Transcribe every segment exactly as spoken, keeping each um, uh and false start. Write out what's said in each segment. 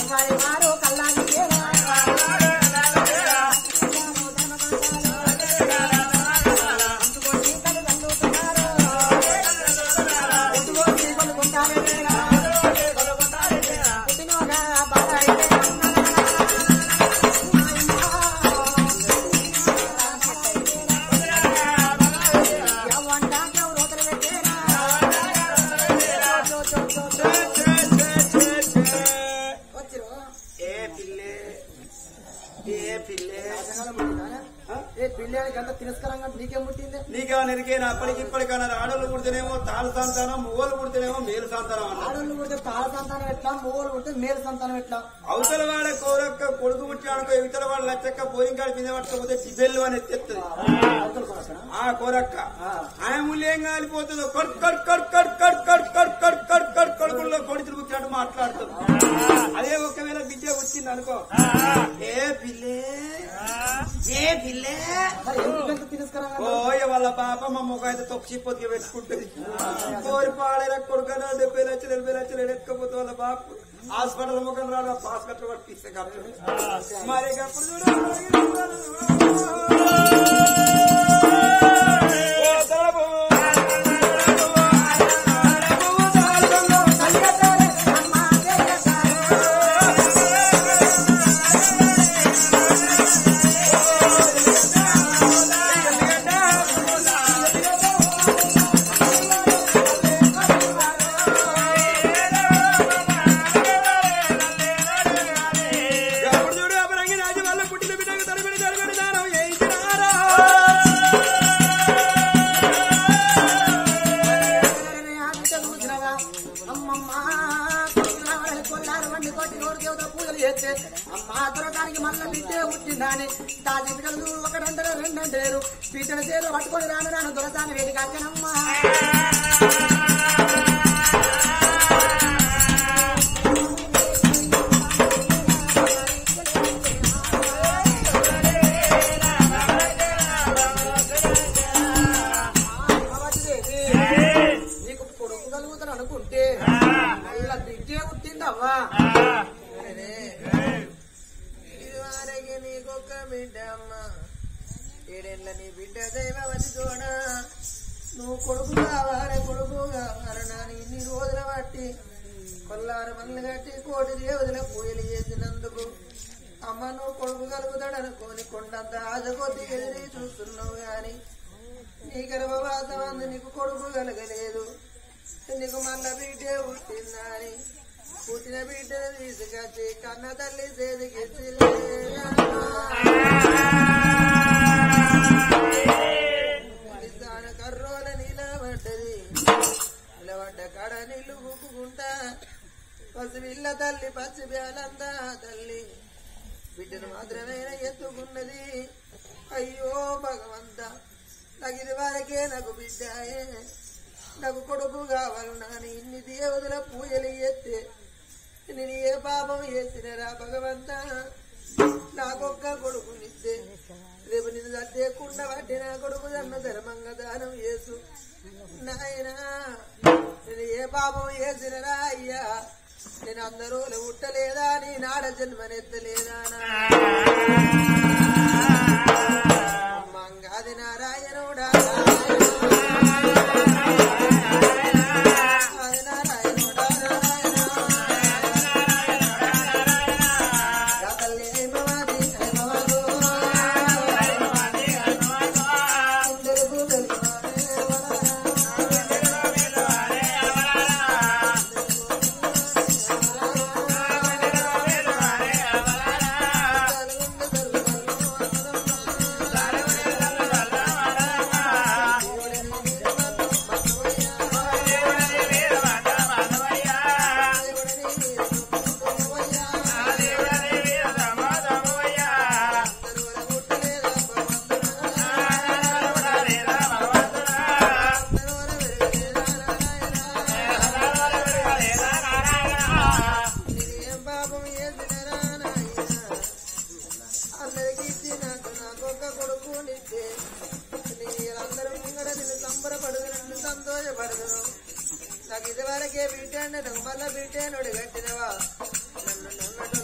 వారి వారు కల్లాగి నీకేమో నెరికేనా అప్పటికి ఇప్పటికన్నా ఆడోళ్ళు పుడితేనేమో తాళ సంతానం మూగోళ్ళు పుడితేనేమో మేలు సంతానం అన్న ఆడోళ్ళు పుడితే తాళ సంతానం ఎట్లా మూగోళ్ళు పుడితే మేలు సంతానం ఎట్లా అవతల వాడే కోరక్క కొడుకు పుట్టాడుకో ఇతర వాళ్ళ లచ్చక్క పోయింకాడి మీద పట్టకపోతే చిబెల్లు అని ఎత్తేస్తుంది ఆ కోరక్క ఆయన ముళ్ళు ఏం కాలిపోతుందో cut cut cut cut cut cut cut cut cut cut కొడుకుల్లో కొడుకులు పుట్టినట్టు మాట్లాడుతుంది అదే ఒకవేళ బిడ్డ వచ్చింది అనుకో ఏ పిల్లే ఏ పిల్లే ఓయ వాళ్ళ పాప మా ముఖం అయితే తొక్కి పొద్దుగా పెట్టుకుంటుంది కోరి పాడేలా కొడుకన్నా డెబ్బై లక్షలు ఎనభై లక్షలు ఎడకపోతే వాళ్ళ బాపు హాస్పిటల్ ముఖం రాడు పాస్ కట్ట పట్టిస్తే కట్టు మరి అప్పుడు అమ్మా దొరకానికి మళ్ళీ బిడ్డే పుట్టిందాని తాజీ బిడ్డలు ఒకటంటారు రెండంటారు బిడ్డల చేరు పట్టుకొని రాను రాను దొరసాని వేదిక అక్కనమ్మా నీకు కొడుకు కలుగుతాను అనుకుంటే మళ్ళా బిడ్డే పుట్టిందవ్వా ఏడేళ్ళ నీ బిడ్డ దైవవతి చూడ నువ్వు కొడుకు కావాలి కొడుకు కావాలన్నా ఇన్ని రోజుల బట్టి కొల్లారు మల్లు కట్టి కోటి దేవుల పూజలు చేసినందుకు అమ్మ నువ్వు కొడుకు కలుగుతాడు అనుకోని కొండంత ఆశ కొద్ది ఎదిరి చూస్తున్నావు గాని నీ గర్భవాసం అందు నీకు కొడుకు కలగలేదు నీకు మళ్ళా బిడ్డే పుట్టిందా అని పుట్టిన బిడ్డను తీసుకొచ్చి కన్న తల్లి చేతికి కర్రోల నిలబడ్డది నిలబడ్డ కాడ నీళ్లు ఊపుకుంటా పసిపిల్ల తల్లి పచ్చి బ్యాలంతా తల్లి బిడ్డను మాత్రమే ఎత్తుకున్నది అయ్యో భగవంత నాకు ఇది వరకే నాకు బిడ్డాయే నాకు కొడుకు కావాలన్నా ఇన్ని దేవుదుల పూజలు ఎత్తే నేను ఏ పాపం చేసినరా భగవంత నాకొక్క కొడుకునిస్తే రేపు నిన్ను తట్టేకుండా పట్టి నా కొడుకు అన్న ధర్మంగా దానం చేసు నాయనా నేను ఏ పాపం చేసినరా అయ్యా నేను అందరూ ఉట్టలేదా నీ నాడ జన్మనెత్తలేదా మంగాది నారాయణుడా నాకు ఇది వరకే బిడ్డ అంటే మళ్ళా బిడ్డ నోడు కట్టినవా నన్ను నన్నట్టు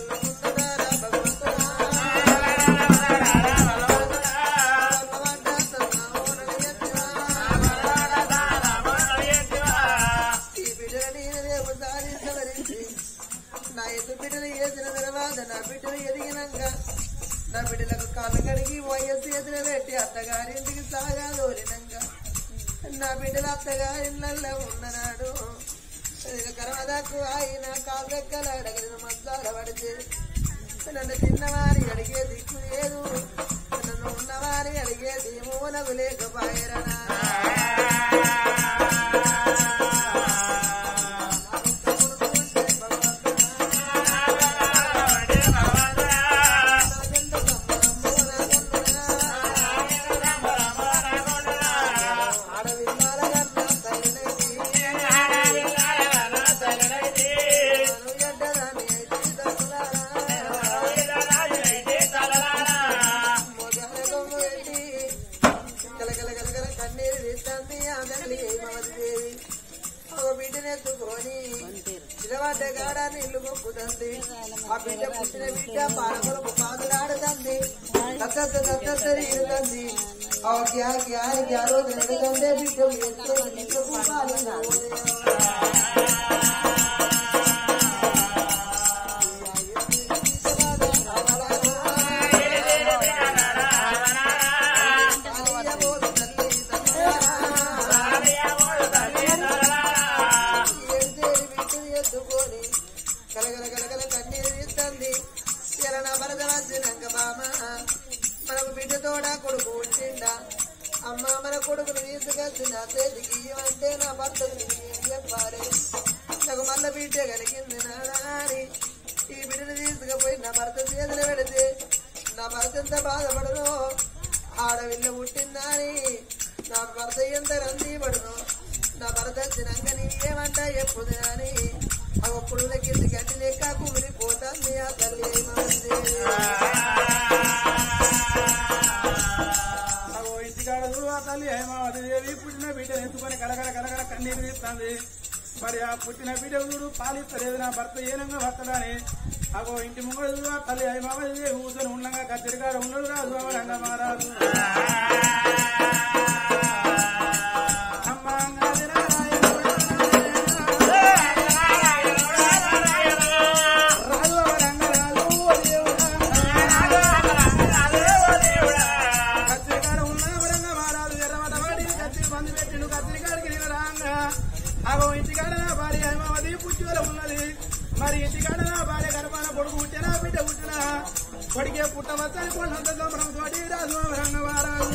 నా ఎద్దు బిడ్డలు వేసిన తర్వాత నా బిడ్డలు ఎదిగినాక నా బిడ్డలకు కాళ్ళు కడిగి వయస్సు ఎదురు పెట్టి అత్తగారింటికి సాగా దోలినాక నా బిడ్డలు అత్తగారిళ్ళల్లో ఉన్ననాడు కరవదాకు ఆయన కాళ్ళెక్కలు అడగలిన మంచాల పడితే నన్ను చిన్నవారి అడిగే దిక్కు లేదు నన్ను ఉన్నవారి అడిగేది మూలకు లేకపోయారనా ఇల్లు మొక్కుతుంది ఆ బిడ్డ పుట్టిన బిడ్డ పాలకొరకు పాదులాడుతుంది దత్తత దత్తరి ఇడుతుంది ఆ గ్యా గ్యా గ్యా రోజు నడుతుంది బిడ్డ మనకు బిడ్డతోడా కొడుకు వచ్చిండా అమ్మ మన కొడుకును తీసుకొచ్చి నా చేతికి ఇవ్వంటే నా భర్తకు చెప్పాలి నాకు మళ్ళీ బిడ్డ కలిగింది నాని ఈ బిడ్డను తీసుకుపోయి నా భర్త చేతులు పెడితే నా భర్త ఎంత బాధపడను ఆడవిల్ల పుట్టిందని నా భర్త ఎంత రంది పడును నా భర్త వచ్చినాక నీ ఏమంటా ఎప్పుడు అని ఆ ఒప్పుడు కింది గట్టి లెక్క కుమిలిపోతుంది ఆ తల్లి ఇంటికాడదు ఆ తల్లి హేమావతి దేవి పుట్టిన బిడ్డ ఎత్తుకొని కలగల కలగల కన్నీరు తీస్తుంది మరి ఆ పుట్టిన బిడ్డ చూడు పాలిస్తలేదు నా భర్త ఏనంగా భర్తడాని అగో ఇంటి ముంగడు ఆ తల్లి హేమావతి దేవి కూర్చొని ఉండగా కచ్చరికాడ ఉన్నాడు రాజు అవరంగ మహారాజు అగో ఇంటికాడ నా భార్య హేమావతి పుట్టిలో ఉన్నది మరి ఇంటికాడ నా భార్య గర్భాన కొడుకు పుట్టినా బిడ్డ పుట్టినా కొడికే పుట్టవచ్చని కొండంత సంబరం తోటి రాజు రంగవారాజు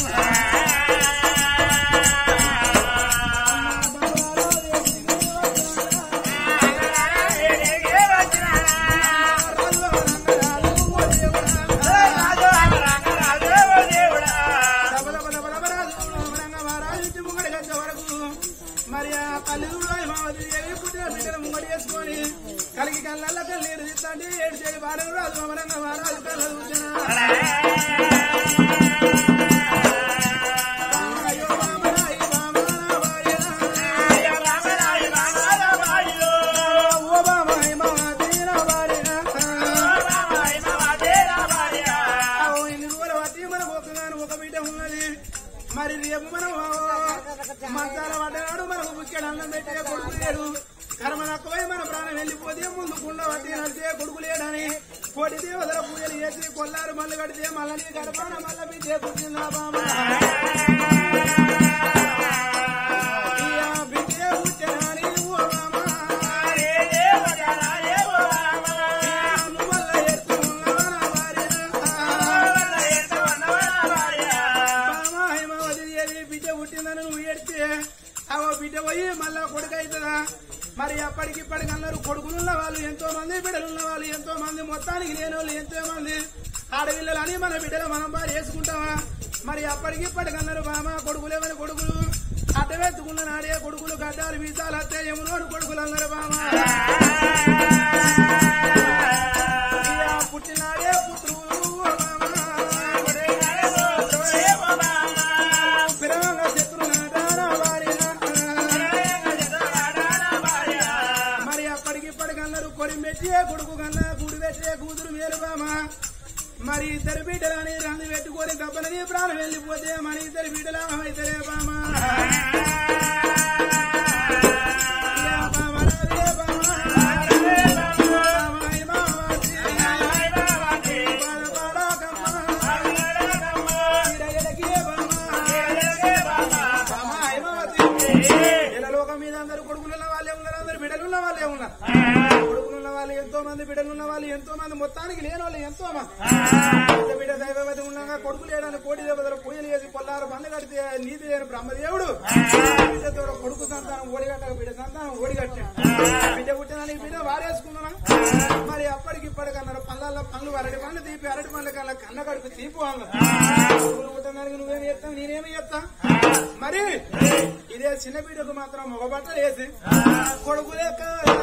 మరి ఆ తల్లిదండ్రులు హేమావతి దేవి పుట్టిన బిడ్డను ముంగడి వేసుకొని కలిగి కళ్ళ కన్నీరు తీస్తాండి ఏడు చేయి బాలు రాజు అమరంగా మహారాజు కళ్ళ ఒక బిడ్డ ఉన్నది మరి రేపు మనం మంచాల పడ్డాడు మనకు బుక్కెడు అన్నం పెట్టే కొడుకు లేడు కర్మ తక్కువై మన ప్రాణం వెళ్ళిపోతే ముందు కుండ పట్టి నడిచే కొడుకు లేడని కోటి దేవతల పూజలు చేసి కొల్లారు మళ్ళీ కడితే మళ్ళీ నీ గడపాన మళ్ళీ బిడ్డే పుట్టిందా బామ బిడ్డే పుట్టినని బిడ్డ పుట్టిందని నువ్వు ఏడితే అవో బిడ్డ పోయి మళ్ళా కొడుకు అవుతుందా మరి అప్పటికిప్పటికి అన్నారు కొడుకులున్న వాళ్ళు ఎంతో మంది బిడ్డలున్న వాళ్ళు ఎంతో మంది మొత్తానికి లేని వాళ్ళు ఎంతో మంది ఆడపిల్లలని మన బిడ్డలు మనం బాగా వేసుకుంటామా మరి అప్పటికిప్పటికి అన్నారు బామ కొడుకులేమని కొడుకులు అడ్డవెత్తుకున్న నాడే కొడుకులు గడ్డాలు వీసాలు అత్తే ఎమునోడు కొడుకులు అన్నారు బామ పుట్టినాడే పుత్రులు కొడి మెట్టే కొడుకు కన్నా గుడి పెట్టే కూతురు వేరు బామా మరి ఇద్దరు బిడ్డలని రంది పెట్టుకొని దెబ్బలని ప్రాణం వెళ్ళిపోతే మన ఇద్దరు బిడ్డల అయితేనే బామా మంది బిడ్డలు ఉన్న వాళ్ళు ఎంతో మంది మొత్తానికి లేని వాళ్ళు ఎంతో మంది బిడ్డ దైవవతి ఉండగా కొడుకు లేడని కోటి దేవతలు పూజలు చేసి పొల్లారు బంద కడితే నీతి లేని బ్రహ్మదేవుడు బిడ్డతో కొడుకు సంతానం ఓడిగట్ట బిడ్డ సంతానం ఓడిగట్టాడు. బిడ్డ పుట్టడానికి బిడ్డ వారేసుకున్నా మరి అప్పటికి ఇప్పటికన్నారు పళ్ళల్లో పనులు అరటి పండ్లు తీపి అరటి పండ్ల కల్లా కన్న కడుపు తీపు కొడుకులు పుట్టడానికి నువ్వేమి చేస్తావు నేనేమి చేస్తా. మరి ఇదే చిన్న బిడ్డకు మాత్రం ఒక బట్టలు వేసి కొడుకు లెక్క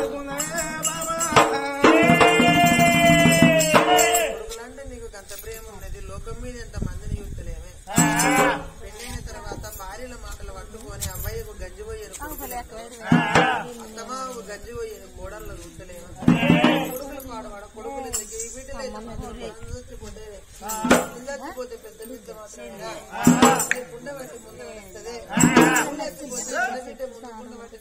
కొడుకులంటే నీకు అంత ప్రేమ ఉన్నది లోకం మీద ఎంత మందిని చూస్తలేమే. పెళ్ళైన తర్వాత భార్యల మాటలు పట్టుకొని అబ్బాయికు గంజిపోయారు అత్తమా గంజి పోయారు గోడల్లో చూస్తలేము. కొడుకులు పాడవాడ కొడుకులు ఎందుకు ఈ బిడ్డలు చచ్చిపోతే చచ్చిపోతే పెద్ద బిడ్డ మాత్రమేగా కుండ బట్టి ముందు వస్తుంది ఎత్తిపోతే బిడ్డ ముందు కుండ బట్టి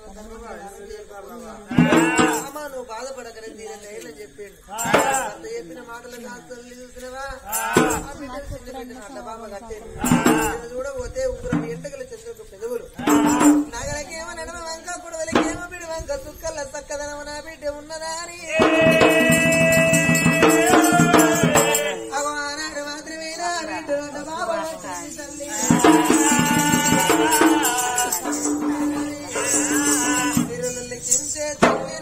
అమ్మా నువ్వు బాధపడకనే దీని చెప్పాడు. అంత చెప్పిన మాటలు కాస్త చూసినవా ఆ బిడ్డలు చిన్న బిడ్డను అట్ల బాబా కట్టేది చూడబోతే ఉగ్రం ఎంటకల చెందుకు పెదవులు నగలకేమో నడమ వంక కొడవలకేమో బిడి వంక చుక్కల చక్కదనమ నా బిడ్డ ఉన్నదా అని అగవానాడు మాత్రమే నా బిడ్డ బాబా తల్లి కించే తల్లి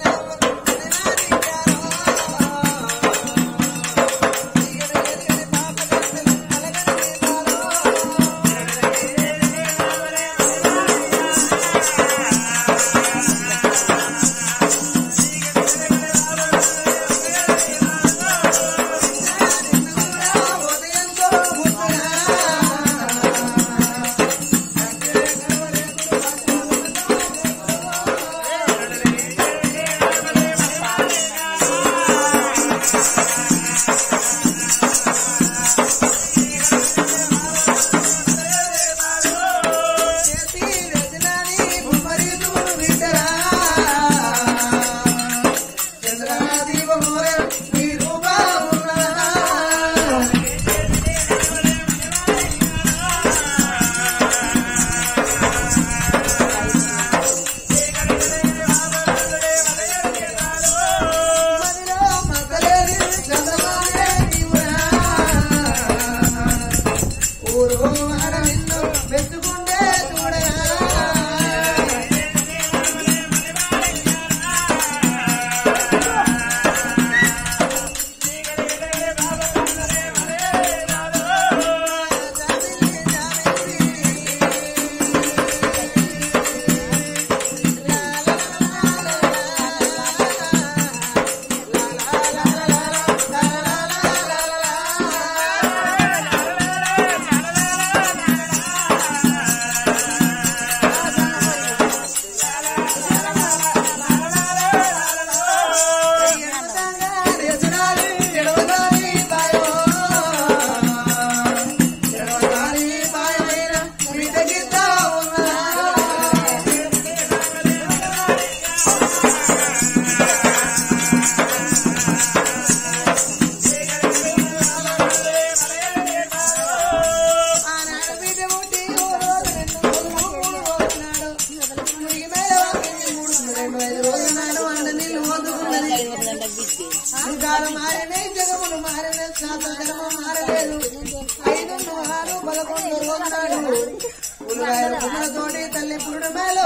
తోటి తల్లి పురుడు మేలో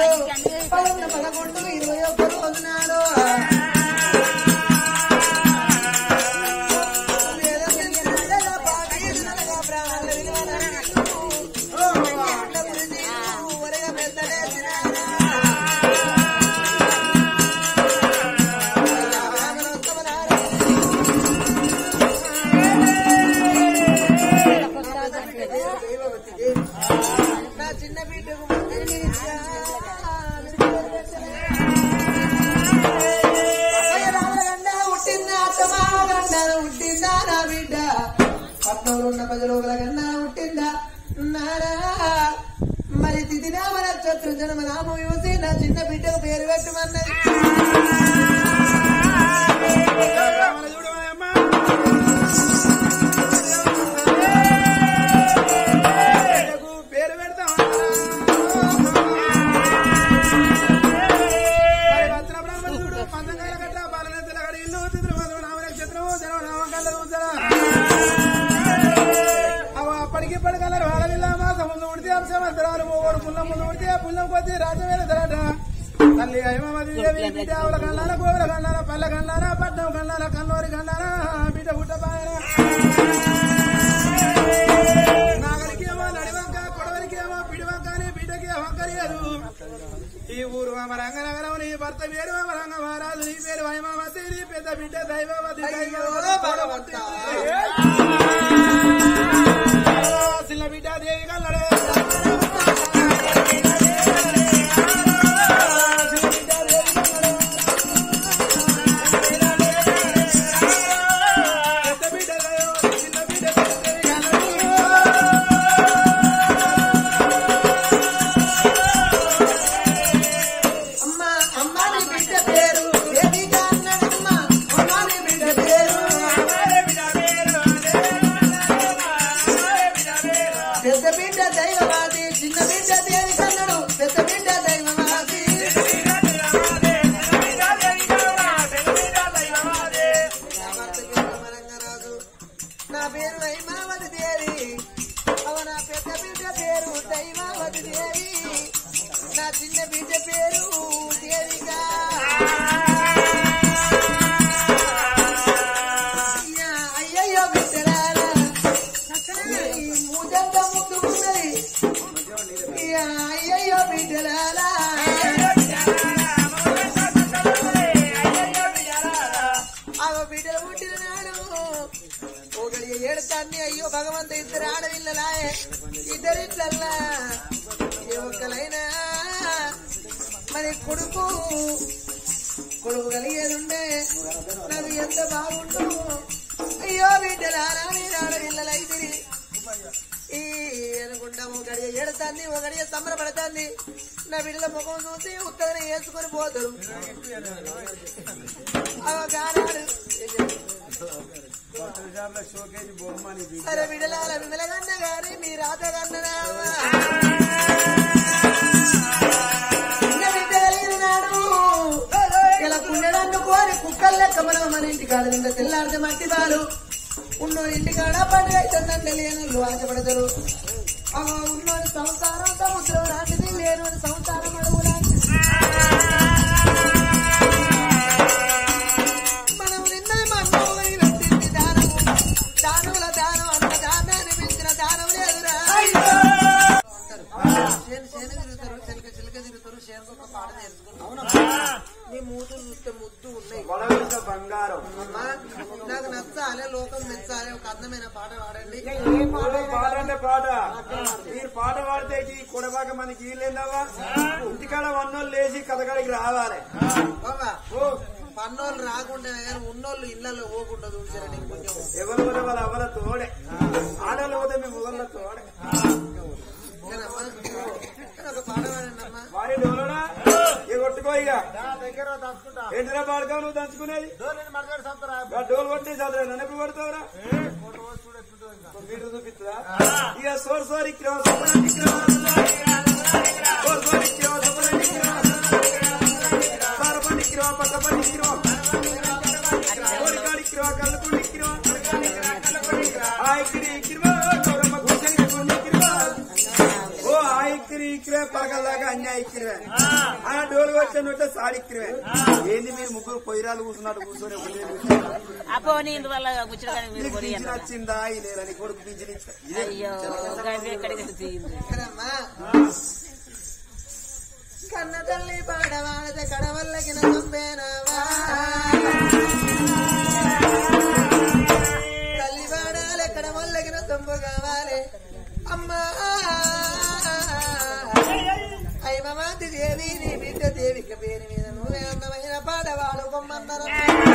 పదకొండు ఇరవై ఒక్క రోజు నాడు చిన్న బిడ్డకు ఉట్టిందా అత్తమాగండా ఉట్టిందా నా బిడ్డ పట్నంలో ఉన్న ప్రజలు గన్నా ఉట్టిందా నారా మరి తిదినా మన చతుర్ జన్మ నామం యూసి నా చిన్న బిడ్డకు పేరు పెట్టమన్నది. పుల్ల ముందు కొడితే పుల్లం కొద్ది రాజ్యం వెళ్తారట తల్లి హైమావతి దేవి బిడ్డ ఆవుల కన్నాన గోవుల కన్నాన పల్లె కన్నాన పట్నం కన్నాన కన్నూరి కన్నాన బిడ్డ గుట్ట బాయన నాగరికేమో నడివంక కొడవరికేమో పిడివంక అని బిడ్డకి వంకలేదు ఈ ఊరు అమరంగనగరం నీ భర్త పేరు అమరంగ మహారాజు నీ పేరు హైమావతి నీ పెద్ద బిడ్డ దైవవతి చిన్న బిడ్డ దేవి కల్లడే అయ్యో భగవంత ఇద్దరు ఆడవిల్లలాయే ఇద్దరిట్లల్లా ఏ ఒక్కలైనా మరి కొడుకు కొడుకు కలిగేదుండే నాకు ఎంత బాగుండు అయ్యో బిడ్డలారా మీరు ఆడవిల్లలైతే ఈ అనుకుంటా ఒకడియ ఏడుతాంది ఒకడియ సంబరపడతాంది నా బిడ్డల ముఖం చూసి ఉత్తరం వేసుకొని పోతారు సరే బిడ్డలాల విమలగన్న గారి మీ రాతగన్ననా బిడ్డ కలిగినాడు ఇలా పుణ్యడాన్ని కోరి కుక్కలు లెక్క మనం మన ఇంటికాడ నిండా తెల్లాడితే మట్టి బాలు ఉన్నోని ఇంటికాడ పండుగ అవుతుందంటే లేనోళ్ళు ఆశపడతారు ఉన్నోని సంసారం సముద్రం లాంటిది లేనోని సంసారం అడుగు లాంటిది మనం నిన్న మన్నోని పెట్టింది దానము దానముల దానం అన్న దానాన్ని పెంచిన దానం లేదురా చేను చేను తిరుగుతారు చిలక చిలక తిరుగుతారు చేనుకు ఒక పాట నేర్చుకుంటారు నీ మూతులు చూస్తే ముద్దు ఉన్నాయి బంగారం నాకు నచ్చాలి లోకం మెచ్చాలి ఒక అందమైన పాట పాడండి పాట అంటే పాట మీరు పాట పాడితే కొడబాక మనకి వీళ్ళేందవ్వా ఇంటికాడ వన్నోళ్ళు లేచి కథకాడికి రావాలి పన్నోళ్ళు రాకుండా కానీ ఉన్నోళ్ళు ఇళ్లలో పోకుండా చూసారని కొంచెం ఎవరు కూడా వాళ్ళ ఎవర తోడే ఆడలు పోతే మీ మొగళ్ళ తోడే ఒక పాట పాడండి అమ్మా వారి డోలడా ఇక కొట్టుకో ఇక ఏంటిరా పాడుకోవు నువ్వు దంచుకునేది డోలు కొట్టి చదువు నన్ను ఎప్పుడు కొడతావురా మీటర్ చూపిస్తుందా ఇక సోర్ సోర్ ఇక్కడ సోర్ సోర్ ఇక్కడ సారపండి ఇక్కడ పక్కపండి ఇక్కడ కోడికాడి ఇక్కడ కళ్ళకుండి ఇక్కడ ఆ ఇక్కడి ఇక్కడ గౌరమ్మ కూర్చొని ఓ ఆ ఇక్కడి ఇక్కడే పలకల్లాగా అన్ని ఇక్కడే ఆ డోలు వచ్చానంటే సాడి ఇక్కడే ఏంది మీరు ముగ్గురు పొయ్యిరాలు కూర్చున్నట్టు కూర్చొని వచ్చిందా ఈ నేలని కొడుకు పింఛన్ కన్న తల్లి పాడవాడత కడవల్లకిన పంపేనవా తల్లి పాడాలి కడవల్లకిన తొంపు కావాలి అమ్మా అయ్యమాతి దేవి నీ బిడ్డ దేవిక పేరు మీద నువ్వే అందమైన పాడవాడు కొమ్మన్నరమ్మ